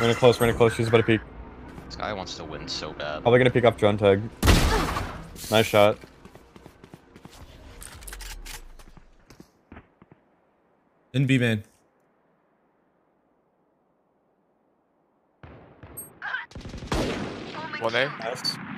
Running close, running close. She's about to peek. This guy wants to win so bad. Probably gonna peek off drone tag. Nice shot. In B main. One A. Nice.